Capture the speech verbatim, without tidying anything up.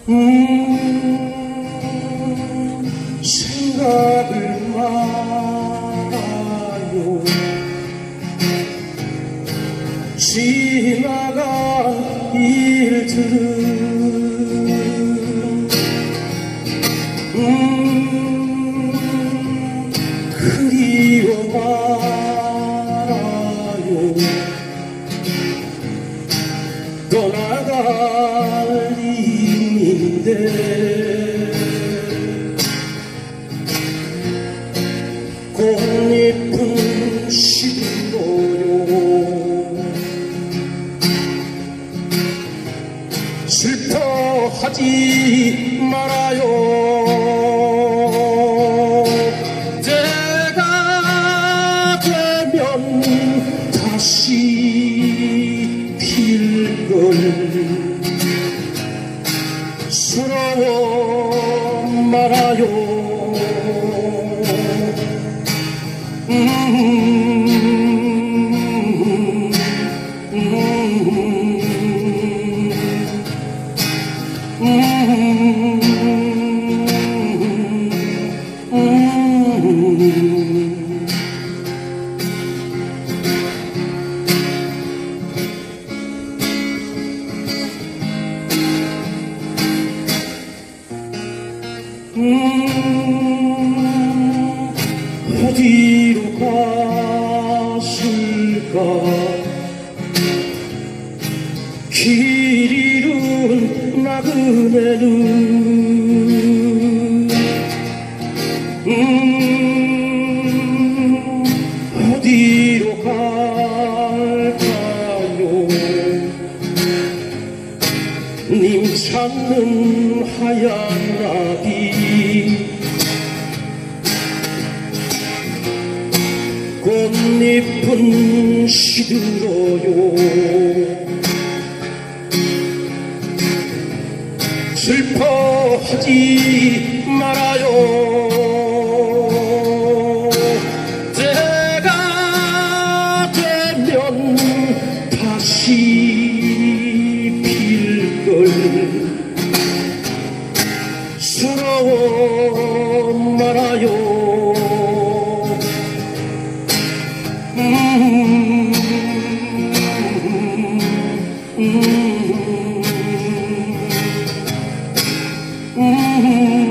음, 생각을 마요. 지나간 일들은 음, 그리워 말아요. 떠나갈 일인데 꽃잎은 시들어요. 슬퍼하지 말아요. 때가 되면 다시 필걸 서러워 말아요. 음, 음, 음, 음, 음, 어디로 갔을까. 길 잃은 나그네는 음, 어디로 갈까요. 님 찾는 하얀 나비 꽃잎은 시들어요. 슬퍼하지 말아요. 때가 되면 다시 필걸 서러워 말아요. 음, 음, 음, 음.